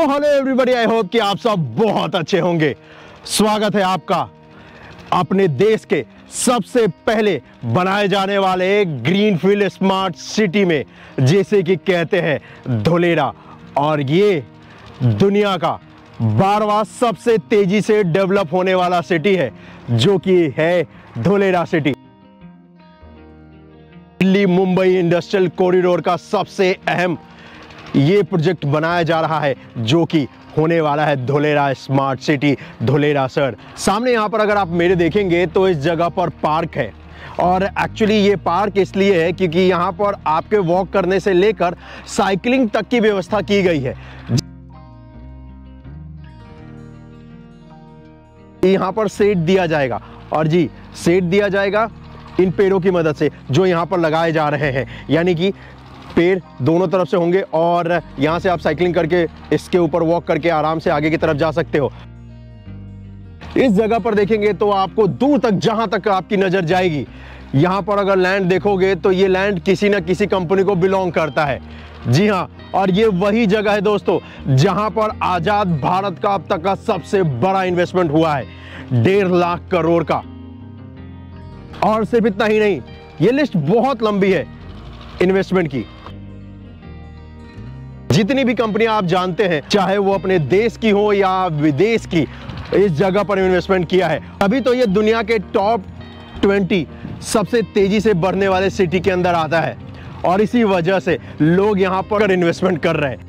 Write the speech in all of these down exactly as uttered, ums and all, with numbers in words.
So hello everybody, I hope कि आप सब बहुत अच्छे होंगे। स्वागत है आपका अपने देश के सबसे पहले बनाए जाने वाले ग्रीनफील्ड स्मार्ट सिटी में, जैसे कि कहते हैं धोलेरा। और ये दुनिया का बारहवां सबसे तेजी से डेवलप होने वाला सिटी है, जो कि है Dholera city. Delhi Mumbai industrial corridor का सबसे अहम ये प्रोजेक्ट बनाया जा रहा है, जो कि होने वाला है Dholera smart city, Dholera SIR. सामने यहाँ पर अगर आप मेरे देखेंगे तो इस जगह पर पार्क है, और एक्चुअली ये पार्क इसलिए है क्योंकि यहाँ पर आपके वॉक करने से लेकर साइकिलिंग तक की व्यवस्था की गई है। यहाँ पर शेड दिया जाएगा, और जी शेड दिया जाएगा इन पेड़ों की मदद से जो यहाँ पर लगाए जा रहे हैं, यानी कि पेड़ दोनों तरफ से होंगे और यहाँ से आप साइकिलिंग करके इसके ऊपर वॉक करके आराम से आगे की तरफ जा सकते हो। इस जगह पर देखेंगे तो आपको दूर तक, जहां तक आपकी नजर जाएगी, यहाँ पर अगर लैंड देखोगे तो ये लैंड किसी न किसी कंपनी को बिलोंग करता है। जी हाँ, और ये वही जगह है दोस्तों जहां पर आजाद भारत का अब तक का सबसे बड़ा इन्वेस्टमेंट हुआ है, डेढ़ लाख करोड़ का। और सिर्फ इतना ही नहीं, ये लिस्ट बहुत लंबी है इन्वेस्टमेंट की। जितनी भी कंपनियां आप जानते हैं, चाहे वो अपने देश की हो या विदेश की, इस जगह पर इन्वेस्टमेंट किया है। अभी तो ये दुनिया के टॉप बीस सबसे तेजी से बढ़ने वाले सिटी के अंदर आता है, और इसी वजह से लोग यहां पर इन्वेस्टमेंट कर रहे हैं।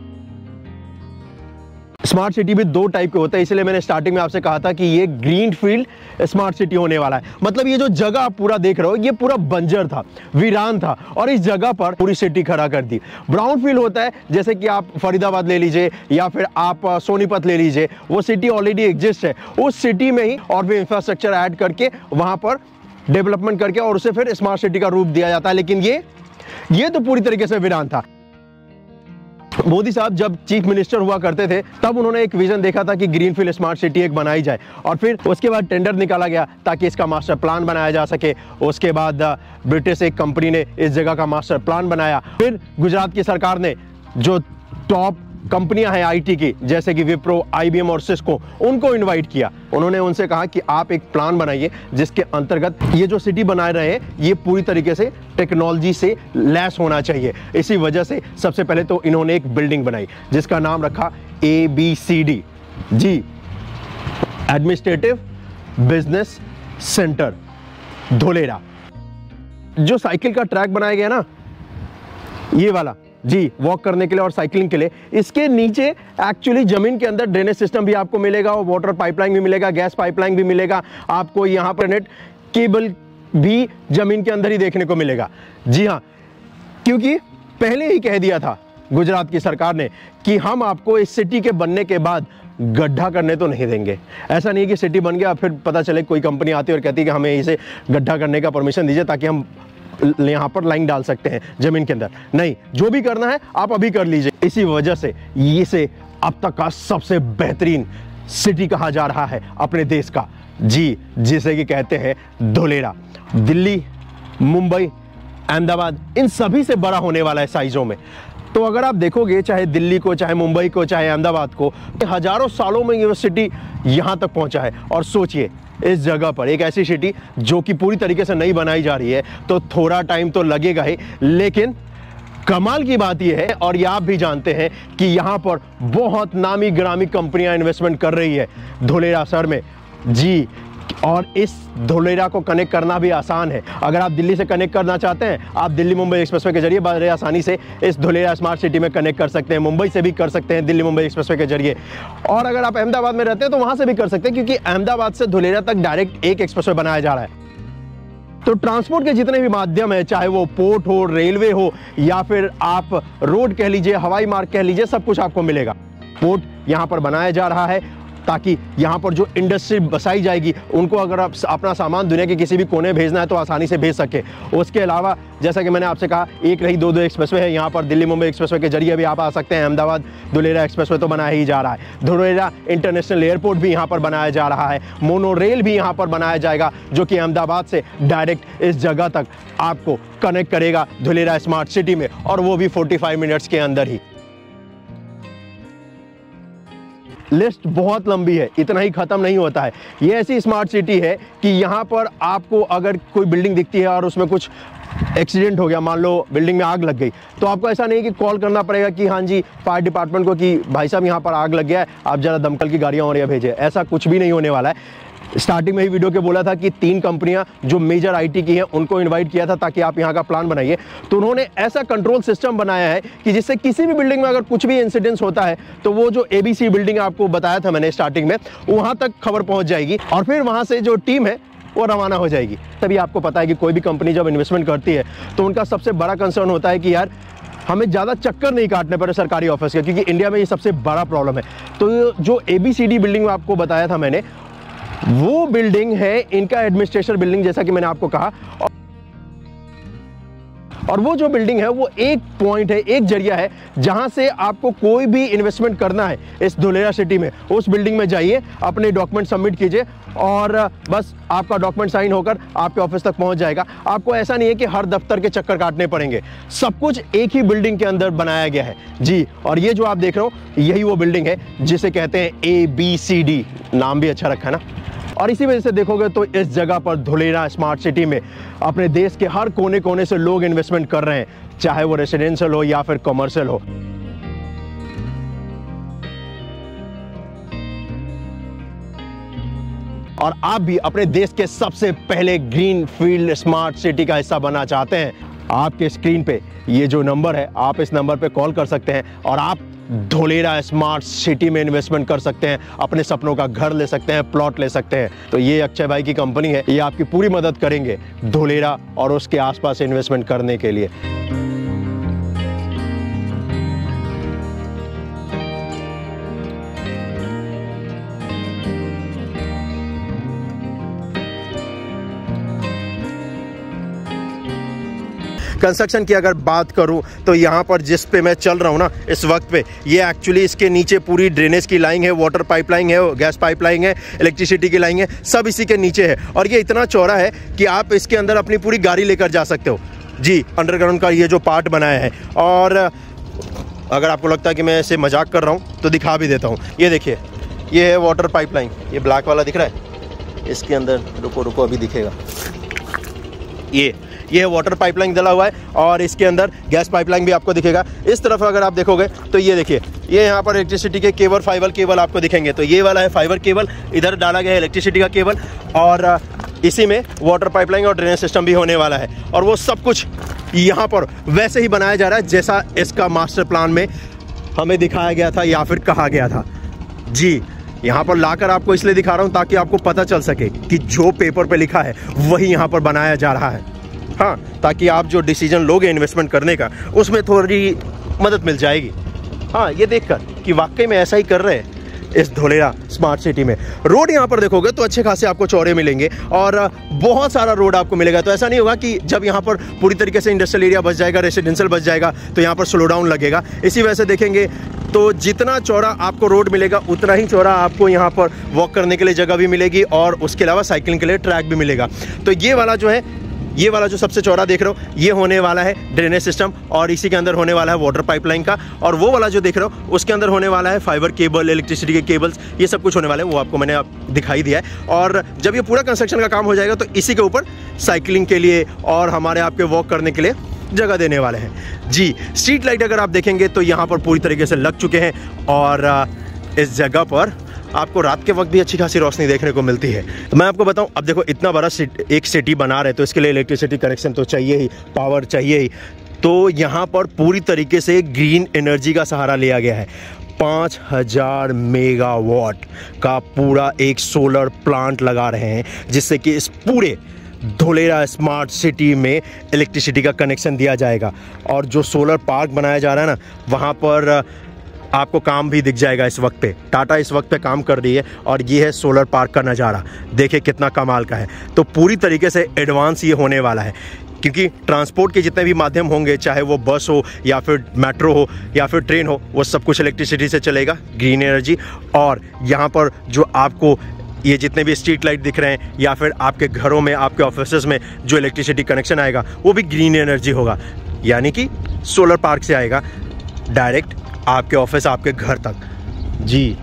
स्मार्ट सिटी भी दो टाइप के होते हैं, इसलिए मैंने स्टार्टिंग में आपसे कहा था कि ये ग्रीनफील्ड स्मार्ट सिटी होने वाला है। मतलब ये जो जगह आप पूरा देख रहे हो, ये पूरा बंजर था, वीरान था, और इस जगह पर पूरी सिटी खड़ा कर दी। ब्राउन फील्ड होता है, जैसे कि आप फरीदाबाद ले लीजिए या फिर आप सोनीपत ले लीजिए, वो सिटी ऑलरेडी एग्जिस्ट है, उस सिटी में ही और भी इंफ्रास्ट्रक्चर ऐड करके वहां पर डेवलपमेंट करके और उसे फिर स्मार्ट सिटी का रूप दिया जाता है। लेकिन ये ये तो पूरी तरीके से वीरान था। मोदी साहब जब चीफ मिनिस्टर हुआ करते थे, तब उन्होंने एक विजन देखा था कि ग्रीनफील्ड स्मार्ट सिटी एक बनाई जाए, और फिर उसके बाद टेंडर निकाला गया ताकि इसका मास्टर प्लान बनाया जा सके। उसके बाद ब्रिटिश एक कंपनी ने इस जगह का मास्टर प्लान बनाया। फिर गुजरात की सरकार ने जो टॉप कंपनियां हैं आईटी की, जैसे कि विप्रो, आईबीएम और सिस्को, उनको इनवाइट किया। उन्होंने उनसे कहा कि आप एक प्लान बनाइए जिसके अंतर्गत ये जो सिटी बना रहे हैं ये पूरी तरीके से टेक्नोलॉजी से लैस होना चाहिए। इसी वजह से सबसे पहले तो इन्होंने एक बिल्डिंग बनाई जिसका नाम रखा ए बी सी डी, जी एडमिनिस्ट्रेटिव बिजनेस सेंटर धोलेरा। जो साइकिल का ट्रैक बनाया गया ना, ये वाला, जी वॉक करने के लिए और साइकिलिंग के लिए, इसके नीचे एक्चुअली जमीन के अंदर ड्रेनेज सिस्टम भी आपको मिलेगा, और वाटर पाइपलाइन भी मिलेगा, गैस पाइपलाइन भी मिलेगा। आपको यहाँ पर नेट केबल भी जमीन के अंदर ही देखने को मिलेगा। जी हाँ, क्योंकि पहले ही कह दिया था गुजरात की सरकार ने कि हम आपको इस सिटी के बनने के बाद गड्ढा करने तो नहीं देंगे। ऐसा नहीं है कि सिटी बन गया फिर पता चले कोई कंपनी आती है और कहती है कि हमें इसे गड्ढा करने का परमिशन दीजिए ताकि हम यहाँ पर लाइन डाल सकते हैं जमीन के अंदर। नहीं, जो भी करना है आप अभी कर लीजिए। इसी वजह से इसे अब तक का सबसे बेहतरीन सिटी कहा जा रहा है अपने देश का, जी जिसे कि कहते हैं धोलेरा। दिल्ली, मुंबई, अहमदाबाद, इन सभी से बड़ा होने वाला है साइजों में। तो अगर आप देखोगे, चाहे दिल्ली को, चाहे मुंबई को, चाहे अहमदाबाद को, हजारों सालों में ये सिटी यहाँ तक पहुँचा है। और सोचिए, इस जगह पर एक ऐसी सिटी जो कि पूरी तरीके से नई बनाई जा रही है, तो थोड़ा टाइम तो लगेगा ही, लेकिन कमाल की बात यह है, और ये आप भी जानते हैं कि यहाँ पर बहुत नामी ग्रामी कंपनियां इन्वेस्टमेंट कर रही है धोलेरा शहर में, जी। और इस धोलेरा को कनेक्ट करना भी आसान है। अगर आप दिल्ली से कनेक्ट करना चाहते हैं, आप दिल्ली मुंबई एक्सप्रेसवे के जरिए बड़े आसानी से इस धोलेरा स्मार्ट सिटी में कनेक्ट कर सकते हैं। मुंबई से भी कर सकते हैं दिल्ली मुंबई एक्सप्रेसवे के जरिए, और अगर आप अहमदाबाद में रहते हैं तो वहां से भी कर सकते हैं, क्योंकि अहमदाबाद से धोलेरा तक डायरेक्ट एक एक्सप्रेसवे बनाया जा रहा है। तो ट्रांसपोर्ट के जितने भी माध्यम है, चाहे वो पोर्ट हो, रेलवे हो, या फिर आप रोड कह लीजिए, हवाई मार्ग कह लीजिए, सब कुछ आपको मिलेगा। पोर्ट यहाँ पर बनाया जा रहा है ताकि यहाँ पर जो इंडस्ट्री बसाई जाएगी, उनको अगर आप अपना सामान दुनिया के किसी भी कोने भेजना है तो आसानी से भेज सके। उसके अलावा जैसा कि मैंने आपसे कहा, एक रही दो दो एक्सप्रेसवे है यहाँ पर। दिल्ली मुंबई एक्सप्रेसवे के जरिए भी आप आ सकते हैं। अहमदाबाद धोलेरा एक्सप्रेसवे तो बनाया ही जा रहा है। धोलेरा इंटरनेशनल एयरपोर्ट भी यहाँ पर बनाया जा रहा है। मोनो रेल भी यहाँ पर बनाया जाएगा, जो कि अहमदाबाद से डायरेक्ट इस जगह तक आपको कनेक्ट करेगा धोलेरा स्मार्ट सिटी में, और वो भी पैंतालीस मिनट्स के अंदर ही। लिस्ट बहुत लंबी है, इतना ही ख़त्म नहीं होता है। ये ऐसी स्मार्ट सिटी है कि यहाँ पर आपको अगर कोई बिल्डिंग दिखती है और उसमें कुछ एक्सीडेंट हो गया, मान लो बिल्डिंग में आग लग गई, तो आपको ऐसा नहीं कि कॉल करना पड़ेगा कि हाँ जी फायर डिपार्टमेंट को कि भाई साहब यहाँ पर आग लग गया है, आप ज़रा दमकल की गाड़ियाँ और यहाँ भेजें। ऐसा कुछ भी नहीं होने वाला है। स्टार्टिंग में ही वीडियो के बोला था कि तीन कंपनियां जो मेजर आईटी की हैं उनको इनवाइट किया था ताकि आप यहां का प्लान बनाइए, तो उन्होंने ऐसा कंट्रोल सिस्टम बनाया है कि जिससे किसी भी बिल्डिंग में अगर कुछ भी इंसिडेंस होता है तो वो जो एबीसी बिल्डिंग आपको बताया था मैंने स्टार्टिंग में, वहां तक खबर पहुंच जाएगी और फिर वहां से जो टीम है वो रवाना हो जाएगी। तभी आपको पता है कि कोई भी कंपनी जब इन्वेस्टमेंट करती है तो उनका सबसे बड़ा कंसर्न होता है कि यार हमें ज़्यादा चक्कर नहीं काटने पड़े सरकारी ऑफिस का, क्योंकि इंडिया में ये सबसे बड़ा प्रॉब्लम है। तो जो एबीसीडी बिल्डिंग में आपको बताया था मैंने, वो बिल्डिंग है इनका एडमिनिस्ट्रेशन बिल्डिंग, जैसा कि मैंने आपको कहा। और वो जो बिल्डिंग है वो एक पॉइंट है, एक जरिया है जहां से आपको कोई भी इन्वेस्टमेंट करना है इस धुलेरा सिटी में, उस बिल्डिंग में जाइए, अपने डॉक्यूमेंट सबमिट कीजिए और बस आपका डॉक्यूमेंट साइन होकर आपके ऑफिस तक पहुंच जाएगा। आपको ऐसा नहीं है कि हर दफ्तर के चक्कर काटने पड़ेंगे, सब कुछ एक ही बिल्डिंग के अंदर बनाया गया है जी। और ये जो आप देख रहे हो यही वो बिल्डिंग है जिसे कहते हैं ए बी सी डी, नाम भी अच्छा रखा है ना। और इसी वजह से देखोगे तो इस जगह पर धुलेरा स्मार्ट सिटी में अपने देश के हर कोने कोने से लोग इन्वेस्टमेंट कर रहे हैं, चाहे वो रेसिडेंशियल हो या फिर कमर्शियल हो। और आप भी अपने देश के सबसे पहले ग्रीन फील्ड स्मार्ट सिटी का हिस्सा बनना चाहते हैं, आपके स्क्रीन पे ये जो नंबर है, आप इस नंबर पे कॉल कर सकते हैं और आप धुलेरा स्मार्ट सिटी में इन्वेस्टमेंट कर सकते हैं, अपने सपनों का घर ले सकते हैं, प्लॉट ले सकते हैं। तो ये अक्षय भाई की कंपनी है, ये आपकी पूरी मदद करेंगे धुलेरा और उसके आसपास इन्वेस्टमेंट करने के लिए। कंस्ट्रक्शन की अगर बात करूं तो यहाँ पर जिस पे मैं चल रहा हूँ ना इस वक्त पे, ये एक्चुअली इसके नीचे पूरी ड्रेनेज की लाइन है, वाटर पाइपलाइन है, गैस पाइपलाइन है, इलेक्ट्रिसिटी की लाइन है, सब इसी के नीचे है। और ये इतना चौड़ा है कि आप इसके अंदर अपनी पूरी गाड़ी लेकर जा सकते हो जी। अंडरग्राउंड का ये जो पार्ट बनाया है, और अगर आपको लगता है कि मैं ऐसे मजाक कर रहा हूँ तो दिखा भी देता हूँ। ये देखिए, ये है वाटर पाइपलाइन, ये ब्लैक वाला दिख रहा है, इसके अंदर रुको रुको अभी दिखेगा, ये ये वाटर पाइपलाइन डला हुआ है और इसके अंदर गैस पाइपलाइन भी आपको दिखेगा। इस तरफ अगर आप देखोगे तो ये देखिए, ये यहाँ पर इलेक्ट्रिसिटी के केबल, फाइबर केबल आपको दिखेंगे। तो ये वाला है फाइबर केबल, इधर डाला गया है इलेक्ट्रिसिटी का केबल, और इसी में वाटर पाइपलाइन और ड्रेनेज सिस्टम भी होने वाला है। और वो सब कुछ यहाँ पर वैसे ही बनाया जा रहा है जैसा इसका मास्टर प्लान में हमें दिखाया गया था या फिर कहा गया था जी। यहाँ पर लाकर आपको इसलिए दिखा रहा हूँ ताकि आपको पता चल सके कि जो पेपर पे लिखा है वही यहाँ पर बनाया जा रहा है। हाँ, ताकि आप जो डिसीजन लोगे इन्वेस्टमेंट करने का उसमें थोड़ी मदद मिल जाएगी। हाँ, ये देखकर कि वाकई में ऐसा ही कर रहे हैं इस धुलेरा स्मार्ट सिटी में। रोड यहाँ पर देखोगे तो अच्छे खासे आपको चौड़े मिलेंगे और बहुत सारा रोड आपको मिलेगा। तो ऐसा नहीं होगा कि जब यहाँ पर पूरी तरीके से इंडस्ट्रियल एरिया बच जाएगा, रेसिडेंशियल बच जाएगा तो यहाँ पर स्लो डाउन लगेगा। इसी वजह से देखेंगे तो जितना चौड़ा आपको रोड मिलेगा उतना ही चौड़ा आपको यहाँ पर वॉक करने के लिए जगह भी मिलेगी और उसके अलावा साइकिलिंग के लिए ट्रैक भी मिलेगा। तो ये वाला जो है, ये वाला जो सबसे चौड़ा देख रहे हो, ये होने वाला है ड्रेनेज सिस्टम और इसी के अंदर होने वाला है वाटर पाइपलाइन का। और वो वाला जो देख रहे हो उसके अंदर होने वाला है फाइबर केबल, इलेक्ट्रिसिटी के केबल्स, ये सब कुछ होने वाला है। वो आपको मैंने दिखाई दिया है। और जब ये पूरा कंस्ट्रक्शन का काम हो जाएगा तो इसी के ऊपर साइकिलिंग के लिए और हमारे आपके वॉक करने के लिए जगह देने वाले हैं जी। स्ट्रीट लाइट अगर आप देखेंगे तो यहाँ पर पूरी तरीके से लग चुके हैं और इस जगह पर आपको रात के वक्त भी अच्छी खासी रोशनी देखने को मिलती है। तो मैं आपको बताऊं, अब देखो इतना बड़ा एक सिटी बना रहे तो इसके लिए इलेक्ट्रिसिटी कनेक्शन तो चाहिए ही, पावर चाहिए ही। तो यहाँ पर पूरी तरीके से ग्रीन एनर्जी का सहारा लिया गया है। पाँच हजार मेगावाट का पूरा एक सोलर प्लांट लगा रहे हैं जिससे कि इस पूरे धुलेरा स्मार्ट सिटी में इलेक्ट्रिसिटी का कनेक्शन दिया जाएगा। और जो सोलर पार्क बनाया जा रहा है ना, वहाँ पर आपको काम भी दिख जाएगा। इस वक्त पे टाटा इस वक्त पे काम कर रही है और ये है सोलर पार्क का नज़ारा, देखिए कितना कमाल का है। तो पूरी तरीके से एडवांस ये होने वाला है क्योंकि ट्रांसपोर्ट के जितने भी माध्यम होंगे, चाहे वो बस हो या फिर मेट्रो हो या फिर ट्रेन हो, वो सब कुछ इलेक्ट्रिसिटी से चलेगा, ग्रीन एनर्जी। और यहाँ पर जो आपको ये जितने भी स्ट्रीट लाइट दिख रहे हैं या फिर आपके घरों में, आपके ऑफिसेज में जो इलेक्ट्रिसिटी कनेक्शन आएगा वो भी ग्रीन एनर्जी होगा, यानी कि सोलर पार्क से आएगा डायरेक्ट आपके ऑफिस, आपके घर तक जी।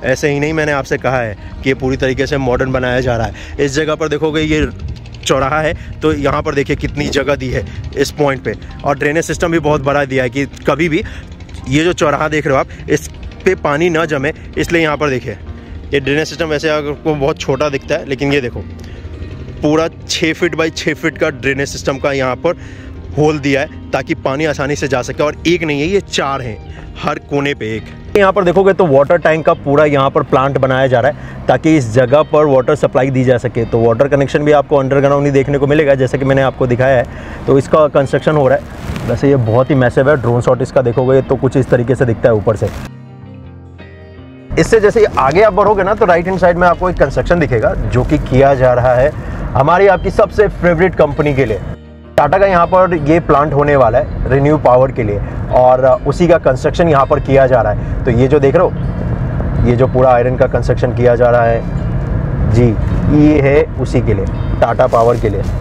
ऐसे ही नहीं, मैंने आपसे कहा है कि ये पूरी तरीके से मॉडर्न बनाया जा रहा है। इस जगह पर देखोगे ये चौराहा है, तो यहाँ पर देखिए कितनी जगह दी है इस पॉइंट पे, और ड्रेनेज सिस्टम भी बहुत बड़ा दिया है कि कभी भी ये जो चौराहा देख रहे हो आप, इस पे पानी ना जमे, इसलिए यहाँ पर देखिए ये ड्रेनेज सिस्टम वैसे आपको बहुत छोटा दिखता है, लेकिन ये देखो पूरा छः फीट बाई छः फीट का ड्रेनेज सिस्टम का यहाँ पर होल दिया है ताकि पानी आसानी से जा सके। और एक नहीं है, ये चार हैं, हर कोने पे एक। यहाँ पर देखोगे तो वाटर टैंक का पूरा यहाँ पर प्लांट बनाया जा रहा है ताकि इस जगह पर वाटर सप्लाई दी जा सके। तो वाटर कनेक्शन भी आपको अंडरग्राउंड ही देखने को मिलेगा, जैसे कि मैंने आपको दिखाया है। तो इसका कंस्ट्रक्शन हो रहा है। वैसे ये बहुत ही मैसिव है। ड्रोन शॉट इसका देखोगे तो कुछ इस तरीके से दिखता है ऊपर से। इससे जैसे आगे आप बढ़ोगे ना तो राइट हैंड साइड में आपको एक कंस्ट्रक्शन दिखेगा जो कि किया जा रहा है हमारी आपकी सबसे फेवरेट कंपनी के लिए। टाटा का यहाँ पर ये प्लांट होने वाला है रिन्यू पावर के लिए, और उसी का कंस्ट्रक्शन यहाँ पर किया जा रहा है। तो ये जो देख रहे हो, ये जो पूरा आयरन का कंस्ट्रक्शन किया जा रहा है जी, ये है उसी के लिए, टाटा पावर के लिए।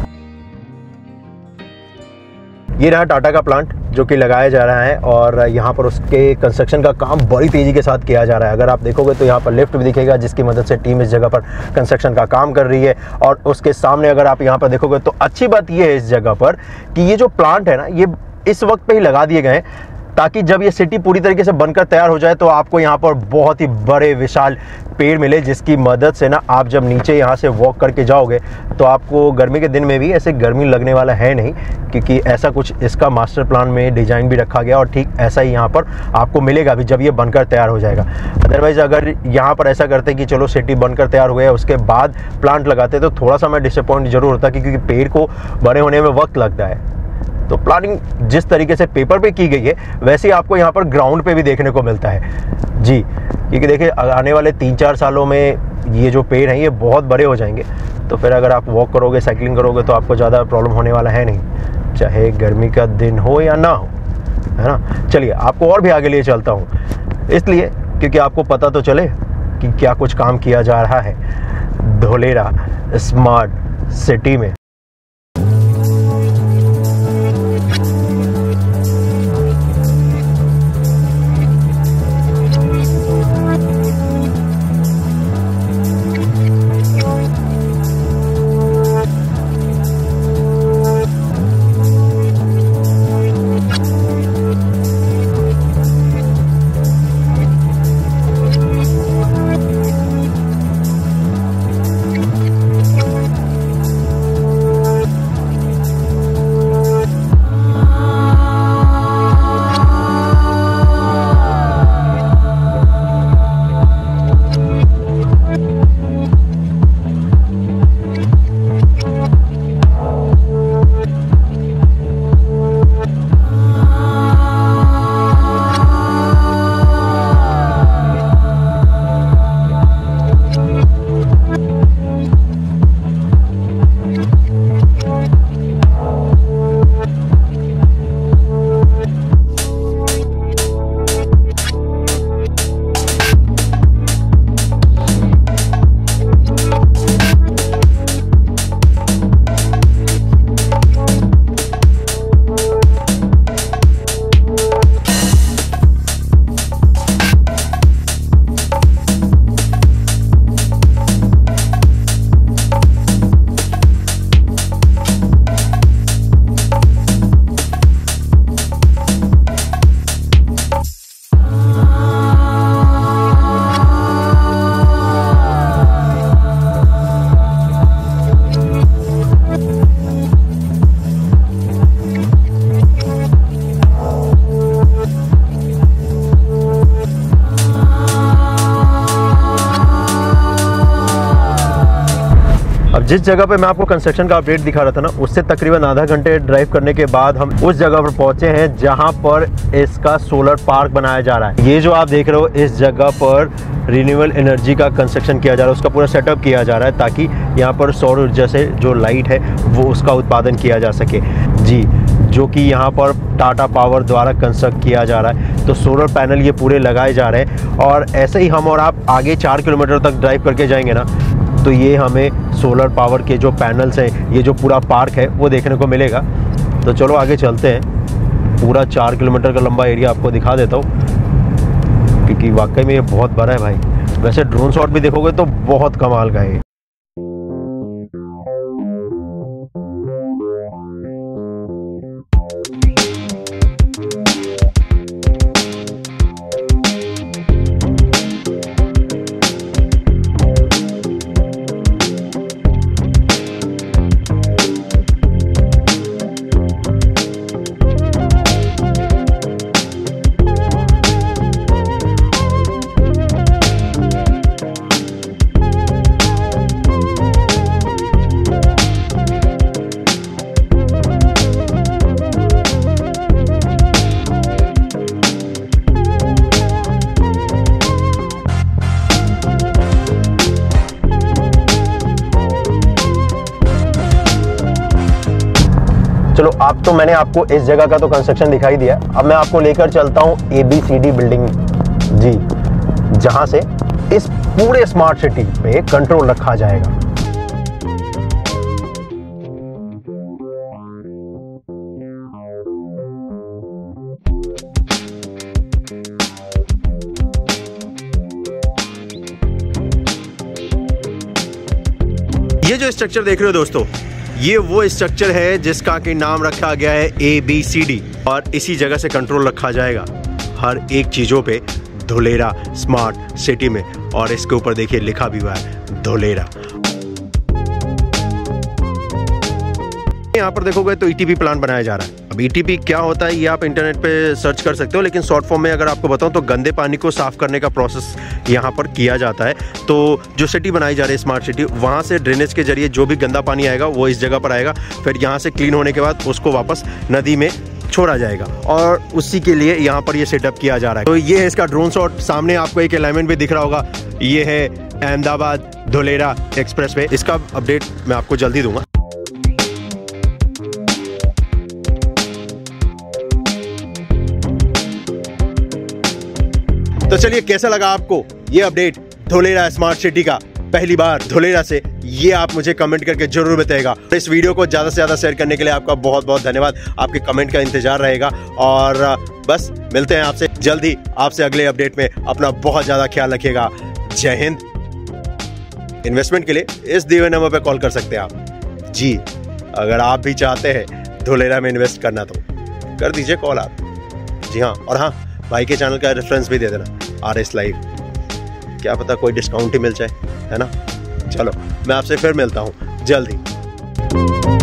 ये रहा टाटा का प्लांट जो कि लगाया जा रहा है, और यहाँ पर उसके कंस्ट्रक्शन का काम बड़ी तेज़ी के साथ किया जा रहा है। अगर आप देखोगे तो यहाँ पर लिफ्ट भी दिखेगा जिसकी मदद से टीम इस जगह पर कंस्ट्रक्शन का काम कर रही है। और उसके सामने अगर आप यहाँ पर देखोगे तो अच्छी बात ये है इस जगह पर कि ये जो प्लांट है ना, ये इस वक्त पे ही लगा दिए गए हैं ताकि जब ये सिटी पूरी तरीके से बनकर तैयार हो जाए तो आपको यहाँ पर बहुत ही बड़े विशाल पेड़ मिले, जिसकी मदद से ना आप जब नीचे यहाँ से वॉक करके जाओगे तो आपको गर्मी के दिन में भी ऐसे गर्मी लगने वाला है नहीं, क्योंकि ऐसा कुछ इसका मास्टर प्लान में डिज़ाइन भी रखा गया। और ठीक ऐसा ही यहाँ पर आपको मिलेगा भी जब ये बनकर तैयार हो जाएगा। अदरवाइज़ अगर यहाँ पर ऐसा करते कि चलो सिटी बनकर तैयार हो गया उसके बाद प्लांट लगाते तो थोड़ा सा मैं डिसअपॉइंट जरूर होता, क्योंकि पेड़ को बड़े होने में वक्त लगता है। तो प्लानिंग जिस तरीके से पेपर पे की गई है वैसे ही आपको यहाँ पर ग्राउंड पे भी देखने को मिलता है जी, क्योंकि देखिए आने वाले तीन चार सालों में ये जो पेड़ हैं ये बहुत बड़े हो जाएंगे। तो फिर अगर आप वॉक करोगे, साइकिलिंग करोगे तो आपको ज़्यादा प्रॉब्लम होने वाला है नहीं, चाहे गर्मी का दिन हो या ना हो, है ना। चलिए आपको और भी आगे लिए चलता हूँ, इसलिए क्योंकि आपको पता तो चले कि क्या कुछ काम किया जा रहा है धोलेरा स्मार्ट सिटी में। जिस जगह पे मैं आपको कंस्ट्रक्शन का अपडेट दिखा रहा था ना, उससे तकरीबन आधा घंटे ड्राइव करने के बाद हम उस जगह पर पहुंचे हैं जहां पर इसका सोलर पार्क बनाया जा रहा है। ये जो आप देख रहे हो इस जगह पर रिन्यूएबल एनर्जी का कंस्ट्रक्शन किया जा रहा है, उसका पूरा सेटअप किया जा रहा है ताकि यहाँ पर सौर ऊर्जा से जो लाइट है वो उसका उत्पादन किया जा सके जी, जो कि यहाँ पर टाटा पावर द्वारा कंस्ट्रक्ट किया जा रहा है। तो सोलर पैनल ये पूरे लगाए जा रहे हैं, और ऐसे ही हम और आप आगे चार किलोमीटर तक ड्राइव करके जाएंगे ना तो ये हमें सोलर पावर के जो पैनल्स हैं, ये जो पूरा पार्क है वो देखने को मिलेगा। तो चलो आगे चलते हैं, पूरा चार किलोमीटर का लंबा एरिया आपको दिखा देता हूँ, क्योंकि वाकई में ये बहुत बड़ा है भाई। वैसे ड्रोन शॉट भी देखोगे तो बहुत कमाल का है। चलो अब तो मैंने आपको इस जगह का तो कंस्ट्रक्शन दिखाई दिया, अब मैं आपको लेकर चलता हूं A B C D building जी, जहां से इस पूरे स्मार्ट सिटी पे कंट्रोल रखा जाएगा। ये जो स्ट्रक्चर देख रहे हो दोस्तों, ये वो स्ट्रक्चर है जिसका कि नाम रखा गया है ए बी सी डी, और इसी जगह से कंट्रोल रखा जाएगा हर एक चीजों पे धोलेरा स्मार्ट सिटी में। और इसके ऊपर देखिए लिखा भी हुआ है धोलेरा। यहाँ पर देखोगे तो ई टी पी प्लांट बनाया जा रहा है। अब ई टी पी क्या होता है ये आप इंटरनेट पे सर्च कर सकते हो, लेकिन शॉर्ट फॉर्म में अगर आपको बताऊं तो गंदे पानी को साफ करने का प्रोसेस यहाँ पर किया जाता है। तो जो सिटी बनाई जा रही है स्मार्ट सिटी, वहाँ से ड्रेनेज के जरिए जो भी गंदा पानी आएगा वो इस जगह पर आएगा, फिर यहाँ से क्लीन होने के बाद उसको वापस नदी में छोड़ा जाएगा, और उसी के लिए यहाँ पर ये सेटअप किया जा रहा है। तो ये है इसका ड्रोन शॉट। सामने आपको एक अलाइनमेंट भी दिख रहा होगा, ये है अहमदाबाद धोलेरा एक्सप्रेस वे। इसका अपडेट मैं आपको जल्दी दूंगा। तो चलिए, कैसा लगा आपको ये अपडेट धोलेरा स्मार्ट सिटी का? पहली बार धोलेरा से, ये आप मुझे कमेंट करके जरूर बताइएगा। इस वीडियो को ज्यादा से ज्यादा शेयर करने के लिए आपका बहुत बहुत धन्यवाद। आपके कमेंट का इंतजार रहेगा, और बस मिलते हैं आपसे जल्दी, आपसे अगले अपडेट में। अपना बहुत ज्यादा ख्याल रखिएगा। जय हिंद। इन्वेस्टमेंट के लिए इस दिए हुए नंबर पर कॉल कर सकते हैं आप जी। अगर आप भी चाहते हैं धोलेरा में इन्वेस्ट करना तो कर दीजिए कॉल आप जी। हाँ, और हाँ, भाई के चैनल का रेफरेंस भी दे देना, आर एस लाइव। क्या पता कोई डिस्काउंट ही मिल जाए, है ना। चलो, मैं आपसे फिर मिलता हूँ जल्दी।